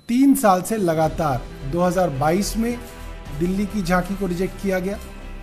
3 साल से लगातार 2022 में दिल्ली की झांकी को रिजेक्ट किया गया,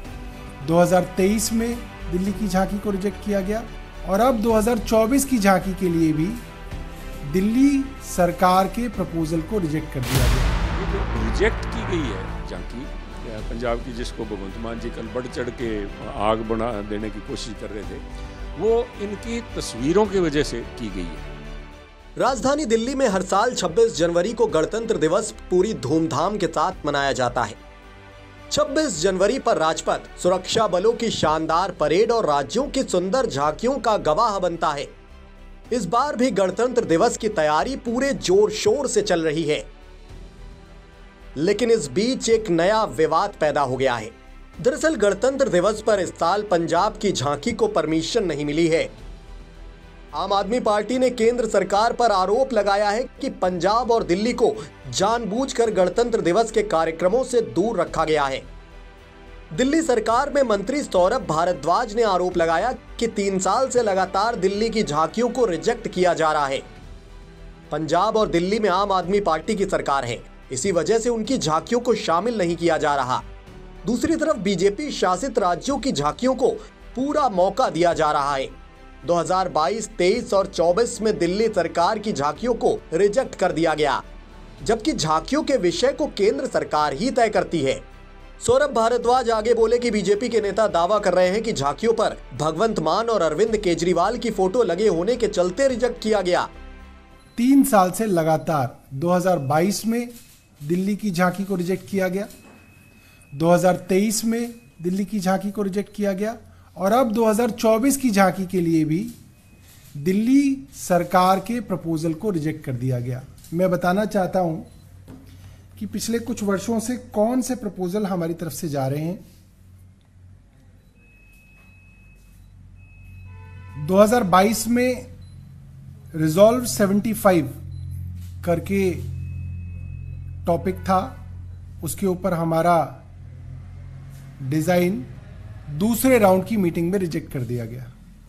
2023 में दिल्ली की झांकी को रिजेक्ट किया गया और अब 2024 की झांकी के लिए भी दिल्ली सरकार के प्रपोजल को रिजेक्ट कर दिया गया। ये जो रिजेक्ट की गई है झांकी पंजाब की, जिसको भगवंत मान जी कल बढ़ चढ़ के आग बना देने की कोशिश कर रहे थे, वो इनकी तस्वीरों की वजह से की गई है। राजधानी दिल्ली में हर साल 26 जनवरी को गणतंत्र दिवस पूरी धूमधाम के साथ मनाया जाता है। 26 जनवरी पर राजपथ सुरक्षा बलों की शानदार परेड और राज्यों की सुंदर झांकियों का गवाह बनता है। इस बार भी गणतंत्र दिवस की तैयारी पूरे जोर शोर से चल रही है, लेकिन इस बीच एक नया विवाद पैदा हो गया है। दरअसल गणतंत्र दिवस पर इस साल पंजाब की झांकी को परमिशन नहीं मिली है। आम आदमी पार्टी ने केंद्र सरकार पर आरोप लगाया है कि पंजाब और दिल्ली को जानबूझकर गणतंत्र दिवस के कार्यक्रमों से दूर रखा गया है। दिल्ली सरकार में मंत्री सौरभ भारद्वाज ने आरोप लगाया कि 3 साल से लगातार दिल्ली की झांकियों को रिजेक्ट किया जा रहा है। पंजाब और दिल्ली में आम आदमी पार्टी की सरकार है, इसी वजह से उनकी झांकियों को शामिल नहीं किया जा रहा। दूसरी तरफ बीजेपी शासित राज्यों की झांकियों को पूरा मौका दिया जा रहा है। 2022, 23 और 24 में दिल्ली सरकार की झांकियों को रिजेक्ट कर दिया गया, जबकि झांकियों के विषय को केंद्र सरकार ही तय करती है। सौरभ भारद्वाज आगे बोले कि बीजेपी के नेता दावा कर रहे हैं कि झांकियों पर भगवंत मान और अरविंद केजरीवाल की फोटो लगे होने के चलते रिजेक्ट किया गया। 3 साल से लगातार 2022 में दिल्ली की झांकी को रिजेक्ट किया गया, 2023 में दिल्ली की झांकी को रिजेक्ट किया गया और अब 2024 की झांकी के लिए भी दिल्ली सरकार के प्रपोजल को रिजेक्ट कर दिया गया। मैं बताना चाहता हूं कि पिछले कुछ वर्षों से कौन से प्रपोजल हमारी तरफ से जा रहे हैं। 2022 में रिजॉल्व 75 करके टॉपिक था, उसके ऊपर हमारा डिजाइन दूसरे राउंड की मीटिंग में रिजेक्ट कर दिया गया।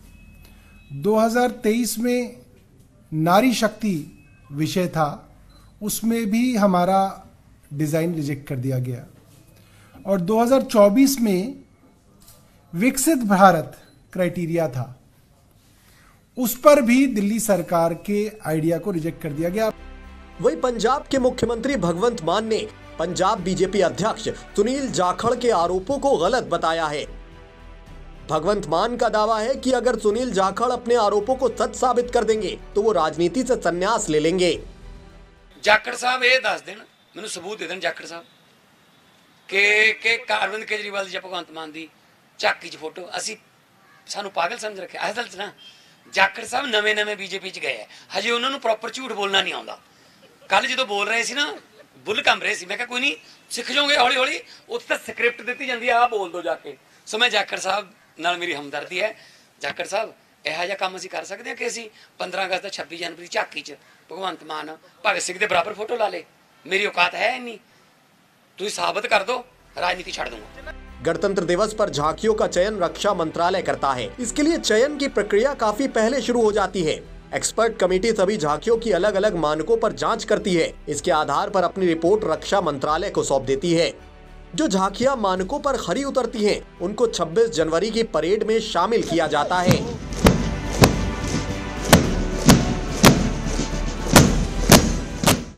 2023 में नारी शक्ति विषय था, उसमें भी हमारा डिजाइन रिजेक्ट कर दिया गया और 2024 में विकसित भारत क्राइटेरिया था, उस पर भी दिल्ली सरकार के आइडिया को रिजेक्ट कर दिया गया। वहीं पंजाब के मुख्यमंत्री भगवंत मान ने पंजाब बीजेपी अध्यक्ष सुनील जाखड़ के आरोपों को गलत बताया है। भगवंत मान का दावा है कि अगर सुनील जाखड़ अपने आरोपों को सच साबित कर देंगे तो वो राजनीति से संन्यास ले लेंगे। जाखड़ साहब ये दस देन, मैनूं सबूत दे देन जाखड़ साहब के अरविंद केजरीवाल जी भगवंत मान दी झाकी च फोटो असी सानू पागल समझ रखे। असल च ना जाखड़ साहब नਵੇਂ बीजेपी च गए, हजे उन्होंने प्रॉपर झूठ बोलना नहीं आता। कल जो बोल रहे सी ना बुल कम रहे सी, मैं कहा कोई नहीं सीख जाओगे हौली हौली, उत्थे तो स्क्रिप्ट दी जाती है, आ बोल दो जाके। सो मैं जाखड़ साहब नाल मेरी हमदर्दी है। जाखड़ साहब यह जिहा काम असीं कर सकते हैं कि असीं 15 अगस्त 26 जनवरी झाकी च भगवंत मान भगत सिंह के बराबर फोटो ला ले? मेरी औकात है नहीं, तुसीं साबित कर दो, राजनीति छड़ दूंगा। गणतंत्र दिवस पर झांकियों का चयन रक्षा मंत्रालय करता है। इसके लिए चयन की प्रक्रिया काफी पहले शुरू हो जाती है। एक्सपर्ट कमेटी सभी झांकियों की अलग अलग मानकों पर जांच करती है। इसके आधार पर अपनी रिपोर्ट रक्षा मंत्रालय को सौंप देती है। जो झांकियां मानकों पर खरी उतरती हैं, उनको 26 जनवरी की परेड में शामिल किया जाता है।